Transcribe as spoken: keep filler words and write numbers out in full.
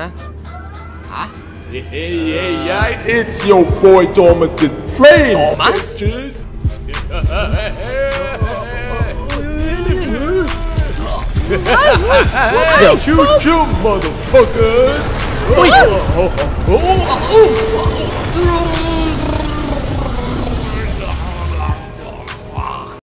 Huh? Hả? Hey, hey, hey, it's your boy Thomas the Train. Thomas? Choo choo, motherfuckers! Ui.